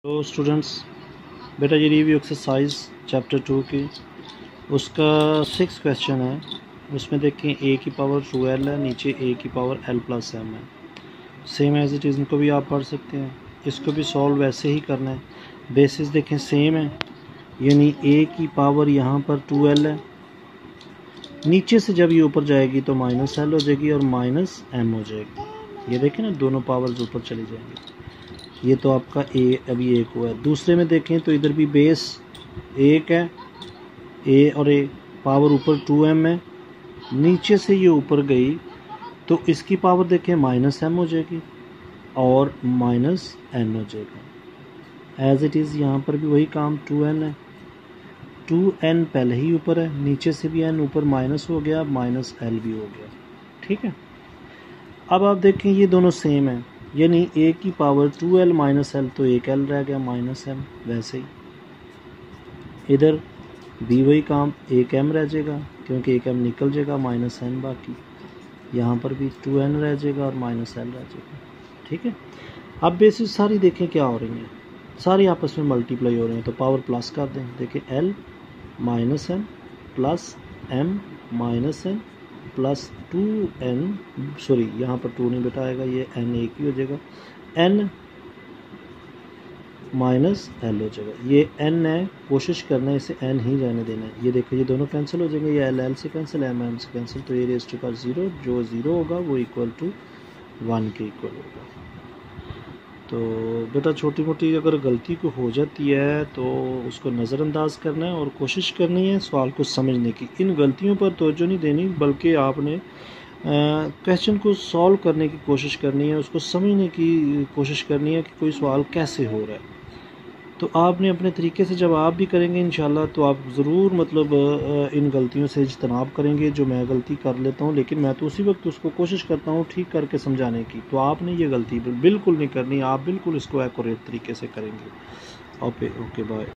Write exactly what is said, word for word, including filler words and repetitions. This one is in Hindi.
तो स्टूडेंट्स बेटा ये रिव्यू एक्सरसाइज चैप्टर टू की उसका सिक्स क्वेश्चन है। उसमें देखें ए की पावर टू एल है, नीचे ए की पावर एल प्लस एम है। सेम एज इट इज़ इनको भी आप पढ़ सकते हैं। इसको भी सॉल्व वैसे ही करना है। बेसिस देखें सेम है, यानी ए की पावर यहाँ पर टू एल है, नीचे से जब ये ऊपर जाएगी तो माइनस एल हो जाएगी और माइनस एम हो जाएगी। ये देखें ना, दोनों पावर्स ऊपर चली जाएंगी। ये तो आपका ए अभी एक हुआ है। दूसरे में देखें तो इधर भी बेस एक है, ए और ए पावर ऊपर टू एम है, नीचे से ये ऊपर गई तो इसकी पावर देखें माइनस एम हो जाएगी और माइनस एन हो जाएगा। एज इट इज़ यहाँ पर भी वही काम, टू एन है, टू एन पहले ही ऊपर है, नीचे से भी एन ऊपर माइनस हो गया, माइनस एल भी हो गया। ठीक है, अब आप देखें ये दोनों सेम है, यानी ए की power two L minus L तो एक एल रह गया माइनस एम। वैसे ही इधर भी वही काम, एक एम रह जाएगा क्योंकि एक एम निकल जाएगा, माइनस एन बाकी। यहाँ पर भी टू एन रह जाएगा और माइनस एल रह जाएगा। ठीक है, अब बेसिस सारी देखें क्या हो रही हैं, सारी आपस में मल्टीप्लाई हो रही हैं तो पावर प्लस कर दें। देखें L minus M plus M minus N plus two N, sorry यहाँ पर टू नहीं बिठाएगा, ये एन एक ही हो जाएगा, एन माइनस एल हो जाएगा। ये एन है, कोशिश करना है इसे एन ही रहने देना है। ये देखो ये दोनों कैंसिल हो जाएंगे, ये एल एल से कैंसिल, एम एम से कैंसिल, तो ये रेज़ टू पावर ज़ीरो, जो ज़ीरो होगा वो इक्वल टू वन के इक्वल होगा। तो बेटा छोटी मोटी अगर गलती को हो जाती है तो उसको नज़रअंदाज करना है और कोशिश करनी है सवाल को समझने की। इन गलतियों पर तवज्जो नहीं देनी, बल्कि आपने क्वेश्चन को सॉल्व करने की कोशिश करनी है, उसको समझने की कोशिश करनी है कि कोई सवाल कैसे हो रहा है। तो आपने अपने तरीके से जब आप भी करेंगे इंशाल्लाह तो आप ज़रूर मतलब इन गलतियों से इज्तनाब करेंगे जो मैं गलती कर लेता हूँ, लेकिन मैं तो उसी वक्त उसको कोशिश करता हूँ ठीक करके समझाने की। तो आपने ये गलती बिल्कुल नहीं करनी, आप बिल्कुल इसको एक्यूरेट तरीके से करेंगे। Okay okay bye.